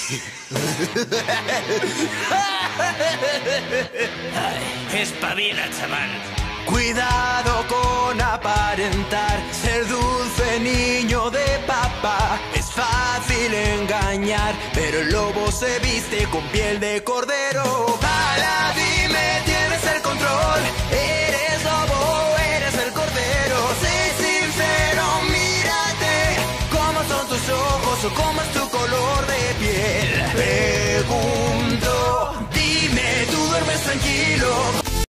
Ay, espabila, chaval. Cuidado con aparentar ser dulce niño de papá. Es fácil engañar, pero el lobo se viste con piel de cordero. Para, dime, tienes el control. Eres lobo, eres el cordero. Sé sincero, mírate. ¿Cómo son tus ojos o cómo es